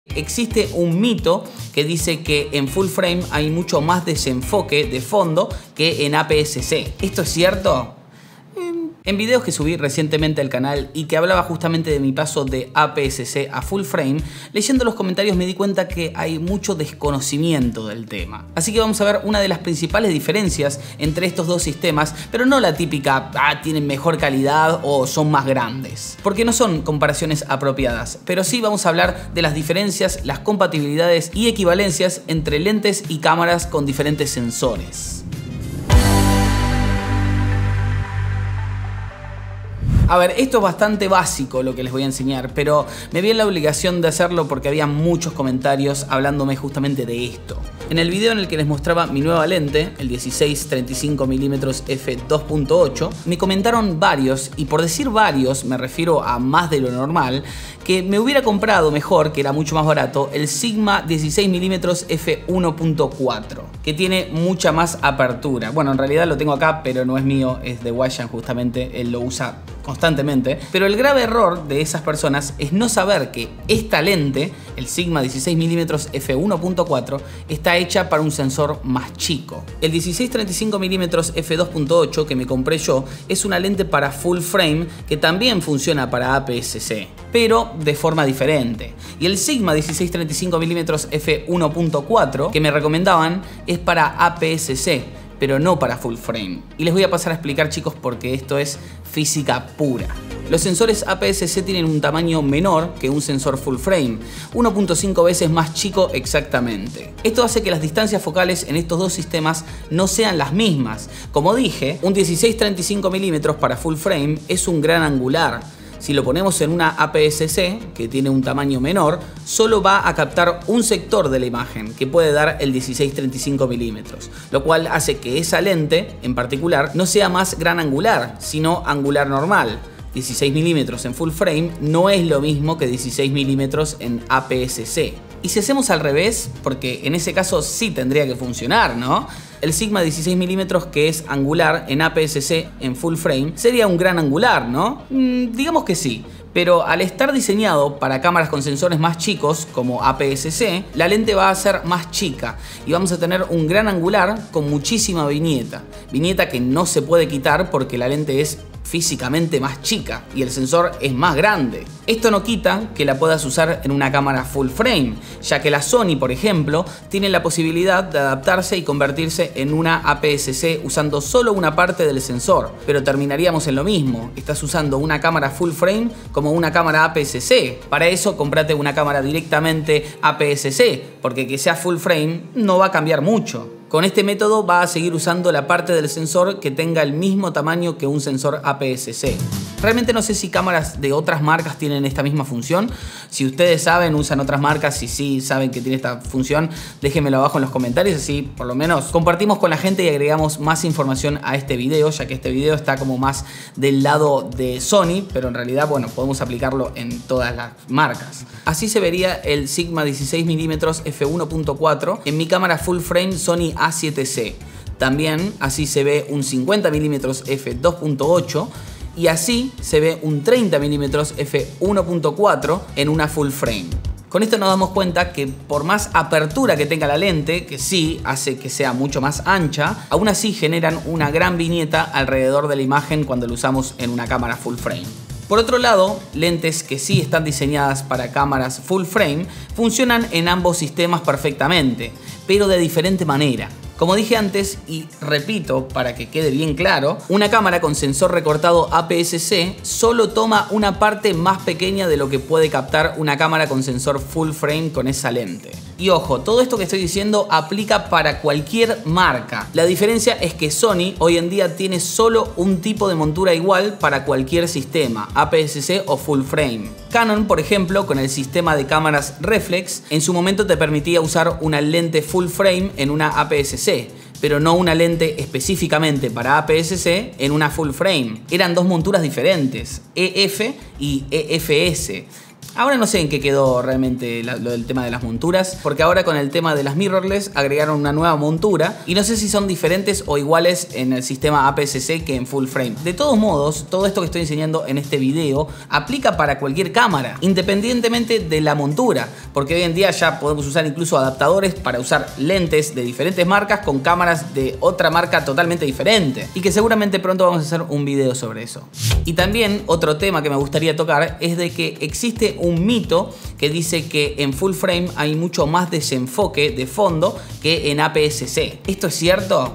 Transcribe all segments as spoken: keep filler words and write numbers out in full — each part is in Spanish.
Existe un mito que dice que en full frame hay mucho más desenfoque de fondo que en A P S C. ¿Esto es cierto? En videos que subí recientemente al canal y que hablaba justamente de mi paso de A P S C a full frame, leyendo los comentarios me di cuenta que hay mucho desconocimiento del tema. Así que vamos a ver una de las principales diferencias entre estos dos sistemas, pero no la típica, ah, tienen mejor calidad o son más grandes. Porque no son comparaciones apropiadas, pero sí vamos a hablar de las diferencias, las compatibilidades y equivalencias entre lentes y cámaras con diferentes sensores. A ver, esto es bastante básico lo que les voy a enseñar, pero me vi en la obligación de hacerlo porque había muchos comentarios hablándome justamente de esto. En el video en el que les mostraba mi nueva lente, el dieciséis treinta y cinco milímetros f dos punto ocho, me comentaron varios, y por decir varios me refiero a más de lo normal, que me hubiera comprado mejor, que era mucho más barato, el Sigma dieciséis milímetros f uno punto cuatro, que tiene mucha más apertura. Bueno, en realidad lo tengo acá, pero no es mío, es de Wayan justamente, él lo usa constantemente, pero el grave error de esas personas es no saber que esta lente, el Sigma dieciséis milímetros f uno punto cuatro, está hecha para un sensor más chico. El dieciséis treinta y cinco milímetros f dos punto ocho que me compré yo es una lente para full frame que también funciona para A P S C, pero de forma diferente. Y el Sigma dieciséis treinta y cinco milímetros f uno punto cuatro que me recomendaban es para A P S C, pero no para full frame. Y les voy a pasar a explicar, chicos, porque esto es física pura. Los sensores A P S C tienen un tamaño menor que un sensor full frame, uno punto cinco veces más chico exactamente. Esto hace que las distancias focales en estos dos sistemas no sean las mismas. Como dije, un dieciséis treinta y cinco milímetros para full frame es un gran angular. Si lo ponemos en una A P S C, que tiene un tamaño menor, solo va a captar un sector de la imagen, que puede dar el dieciséis treinta y cinco milímetros, lo cual hace que esa lente, en particular, no sea más gran angular, sino angular normal. dieciséis milímetros en full frame no es lo mismo que dieciséis milímetros en A P S C. Y si hacemos al revés, porque en ese caso sí tendría que funcionar, ¿no? El Sigma dieciséis milímetros, que es angular en A P S C en full frame, sería un gran angular, ¿no? Mm, digamos que sí. Pero al estar diseñado para cámaras con sensores más chicos, como A P S C, la lente va a ser más chica y vamos a tener un gran angular con muchísima viñeta. Viñeta que no se puede quitar porque la lente es físicamente más chica y el sensor es más grande. Esto no quita que la puedas usar en una cámara full frame, ya que la Sony, por ejemplo, tiene la posibilidad de adaptarse y convertirse en una A P S C usando solo una parte del sensor, pero terminaríamos en lo mismo. Estás usando una cámara full frame como una cámara A P S C. Para eso, cómprate una cámara directamente A P S C, porque que sea full frame no va a cambiar mucho. Con este método va a seguir usando la parte del sensor que tenga el mismo tamaño que un sensor A P S C. Realmente no sé si cámaras de otras marcas tienen esta misma función. Si ustedes saben, usan otras marcas, si sí saben que tiene esta función, déjenmelo abajo en los comentarios, así por lo menos compartimos con la gente y agregamos más información a este video, ya que este video está como más del lado de Sony, pero en realidad, bueno, podemos aplicarlo en todas las marcas. Así se vería el Sigma dieciséis milímetros f uno punto cuatro en mi cámara full frame Sony A siete C. También así se ve un cincuenta milímetros f dos punto ocho y así se ve un treinta milímetros f uno punto cuatro en una full frame. Con esto nos damos cuenta que por más apertura que tenga la lente, que sí hace que sea mucho más ancha, aún así generan una gran viñeta alrededor de la imagen cuando lo usamos en una cámara full frame. Por otro lado, lentes que sí están diseñadas para cámaras full frame funcionan en ambos sistemas perfectamente, pero de diferente manera. Como dije antes, y repito para que quede bien claro, una cámara con sensor recortado A P S C solo toma una parte más pequeña de lo que puede captar una cámara con sensor full frame con esa lente. Y ojo, todo esto que estoy diciendo aplica para cualquier marca. La diferencia es que Sony hoy en día tiene solo un tipo de montura igual para cualquier sistema, A P S C o full frame. Canon, por ejemplo, con el sistema de cámaras reflex, en su momento te permitía usar una lente full frame en una A P S C, pero no una lente específicamente para A P S C en una full frame. Eran dos monturas diferentes, E F y E F S. Ahora no sé en qué quedó realmente la, lo del tema de las monturas, porque ahora con el tema de las mirrorless agregaron una nueva montura y no sé si son diferentes o iguales en el sistema A P S C que en full frame. De todos modos, todo esto que estoy enseñando en este video aplica para cualquier cámara, independientemente de la montura, porque hoy en día ya podemos usar incluso adaptadores para usar lentes de diferentes marcas con cámaras de otra marca totalmente diferente, y que seguramente pronto vamos a hacer un video sobre eso. Y también otro tema que me gustaría tocar es de que existe un mito que dice que en full frame hay mucho más desenfoque de fondo que en A P S C. ¿Esto es cierto?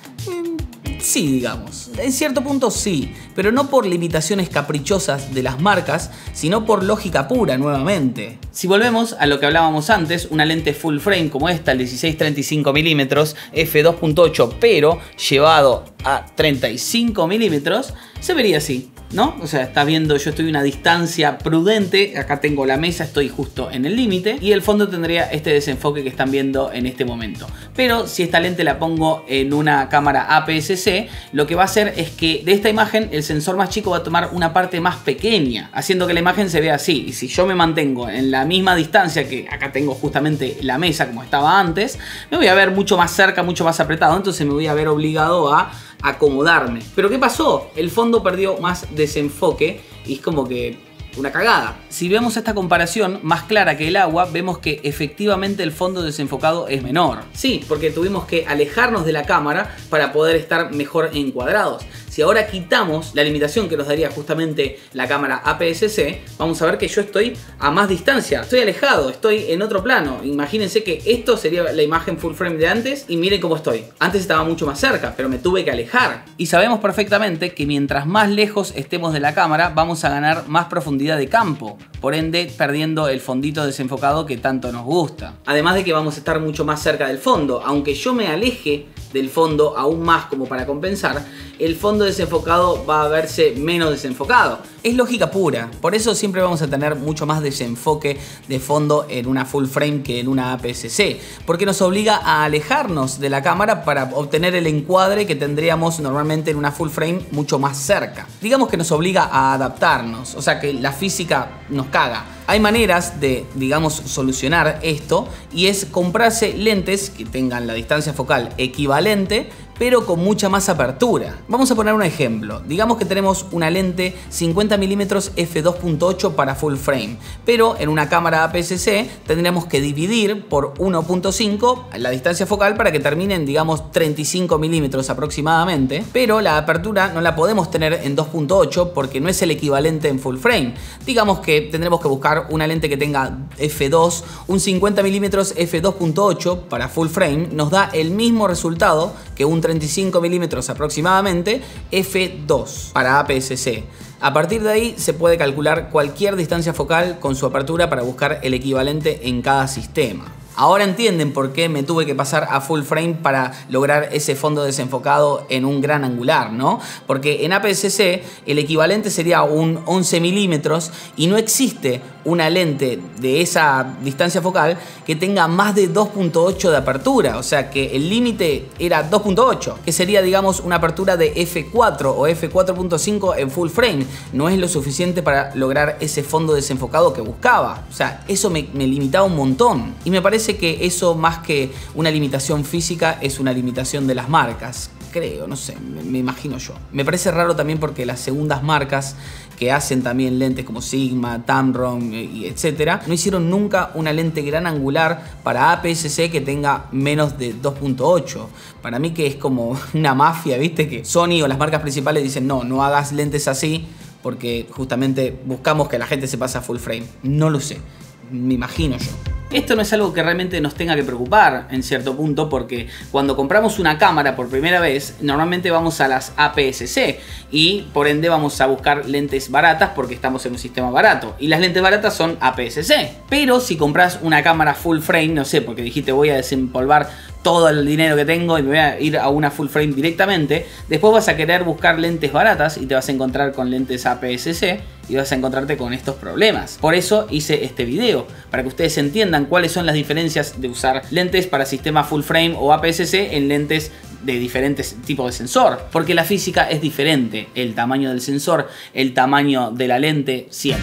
Sí, digamos. En cierto punto sí, pero no por limitaciones caprichosas de las marcas, sino por lógica pura nuevamente. Si volvemos a lo que hablábamos antes, una lente full frame como esta, el dieciséis treinta y cinco milímetros efe dos punto ocho, pero llevado a treinta y cinco milímetros, se vería así, ¿no? O sea, está viendo, yo estoy a una distancia prudente, acá tengo la mesa, estoy justo en el límite y el fondo tendría este desenfoque que están viendo en este momento. Pero si esta lente la pongo en una cámara A P S C, lo que va a hacer es que de esta imagen el sensor más chico va a tomar una parte más pequeña, haciendo que la imagen se vea así. Y si yo me mantengo en la misma distancia, que acá tengo justamente la mesa como estaba antes, me voy a ver mucho más cerca, mucho más apretado, entonces me voy a ver obligado a acomodarme. Pero ¿qué pasó? El fondo perdió más desenfoque y es como que una cagada. Si vemos esta comparación más clara que el agua, vemos que efectivamente el fondo desenfocado es menor. Sí, porque tuvimos que alejarnos de la cámara para poder estar mejor encuadrados. Si ahora quitamos la limitación que nos daría justamente la cámara A P S C, vamos a ver que yo estoy a más distancia, estoy alejado, estoy en otro plano. Imagínense que esto sería la imagen full frame de antes y miren cómo estoy. Antes estaba mucho más cerca, pero me tuve que alejar. Y sabemos perfectamente que mientras más lejos estemos de la cámara, vamos a ganar más profundidad de campo, por ende perdiendo el fondito desenfocado que tanto nos gusta. Además de que vamos a estar mucho más cerca del fondo, aunque yo me aleje del fondo aún más como para compensar, el fondo desenfocado va a verse menos desenfocado. Es lógica pura, por eso siempre vamos a tener mucho más desenfoque de fondo en una full frame que en una A P S C, porque nos obliga a alejarnos de la cámara para obtener el encuadre que tendríamos normalmente en una full frame mucho más cerca. Digamos que nos obliga a adaptarnos, o sea que la física nos caga. Hay maneras de, digamos, solucionar esto y es comprarse lentes que tengan la distancia focal equivalente pero con mucha más apertura. Vamos a poner un ejemplo. Digamos que tenemos una lente cincuenta milímetros efe dos punto ocho para full frame, pero en una cámara A P S C tendríamos que dividir por uno punto cinco la distancia focal para que terminen, digamos, treinta y cinco milímetros aproximadamente, pero la apertura no la podemos tener en dos punto ocho porque no es el equivalente en full frame. Digamos que tendremos que buscar una lente que tenga efe dos, un cincuenta milímetros efe dos punto ocho para full frame nos da el mismo resultado que un treinta y cinco milímetros aproximadamente efe dos para A P S C. A partir de ahí se puede calcular cualquier distancia focal con su apertura para buscar el equivalente en cada sistema. Ahora entienden por qué me tuve que pasar a full frame para lograr ese fondo desenfocado en un gran angular, ¿no? Porque en A P S C el equivalente sería un once milímetros y no existe una lente de esa distancia focal que tenga más de dos punto ocho de apertura. O sea que el límite era dos punto ocho, que sería, digamos, una apertura de efe cuatro o efe cuatro punto cinco en full frame. No es lo suficiente para lograr ese fondo desenfocado que buscaba. O sea, eso me, me limitaba un montón. Y me parece que eso, más que una limitación física, es una limitación de las marcas. Creo, no sé, me, me imagino yo. Me parece raro también porque las segundas marcas que hacen también lentes como Sigma, Tamron y etcétera, no hicieron nunca una lente gran angular para A P S C que tenga menos de dos punto ocho. Para mí que es como una mafia, ¿viste? Que Sony o las marcas principales dicen no, no hagas lentes así porque justamente buscamos que la gente se pase a full frame. No lo sé, me imagino yo. Esto no es algo que realmente nos tenga que preocupar en cierto punto, porque cuando compramos una cámara por primera vez normalmente vamos a las A P S C y por ende vamos a buscar lentes baratas porque estamos en un sistema barato y las lentes baratas son A P S C. Pero si compras una cámara full frame, no sé, porque dijiste voy a desempolvar todo el dinero que tengo y me voy a ir a una full frame directamente, después vas a querer buscar lentes baratas y te vas a encontrar con lentes A P S C y vas a encontrarte con estos problemas. Por eso hice este video, para que ustedes entiendan cuáles son las diferencias de usar lentes para sistema full frame o A P S C en lentes de diferentes tipos de sensor, porque la física es diferente, el tamaño del sensor, el tamaño de la lente, siempre.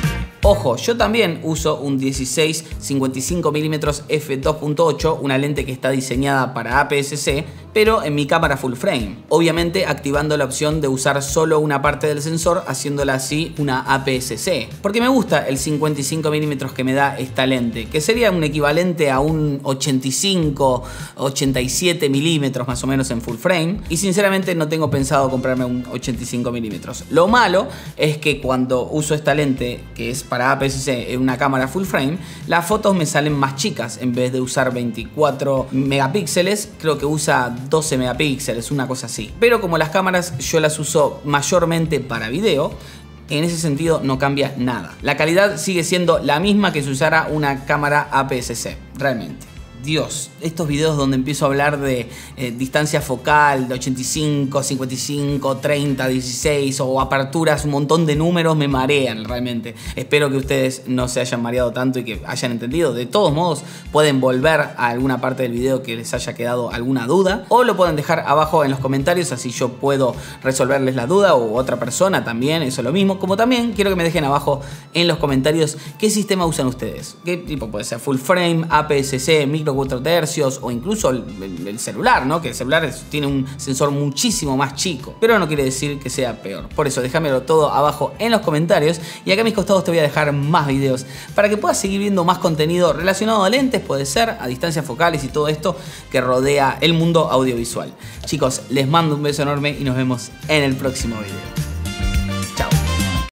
Ojo, yo también uso un dieciséis cincuenta y cinco milímetros f dos punto ocho, una lente que está diseñada para A P S C, pero en mi cámara full frame. Obviamente activando la opción de usar solo una parte del sensor, haciéndola así una A P S C. Porque me gusta el cincuenta y cinco milímetros que me da esta lente, que sería un equivalente a un ochenta y cinco, ochenta y siete milímetros más o menos en full frame. Y sinceramente no tengo pensado comprarme un ochenta y cinco milímetros. Lo malo es que cuando uso esta lente, que es para A P S C en una cámara full frame, las fotos me salen más chicas. En vez de usar veinticuatro megapíxeles, creo que usa doce megapíxeles, una cosa así. Pero como las cámaras yo las uso mayormente para video, en ese sentido no cambia nada. La calidad sigue siendo la misma que si usara una cámara A P S C, realmente. Dios, estos videos donde empiezo a hablar de eh, distancia focal, de ochenta y cinco, cincuenta y cinco, treinta, dieciséis o aperturas, un montón de números me marean realmente. Espero que ustedes no se hayan mareado tanto y que hayan entendido. De todos modos, pueden volver a alguna parte del video que les haya quedado alguna duda o lo pueden dejar abajo en los comentarios, así yo puedo resolverles la duda, o otra persona también, eso es lo mismo. Como también quiero que me dejen abajo en los comentarios qué sistema usan ustedes. Qué tipo puede ser, full frame, A P S C, micro cuatro tercios o incluso el, el, el celular, ¿no? Que el celular es, tiene un sensor muchísimo más chico, pero no quiere decir que sea peor. Por eso déjamelo todo abajo en los comentarios, y acá a mis costados te voy a dejar más videos para que puedas seguir viendo más contenido relacionado a lentes, puede ser, a distancias focales y todo esto que rodea el mundo audiovisual. Chicos, les mando un beso enorme y nos vemos en el próximo video.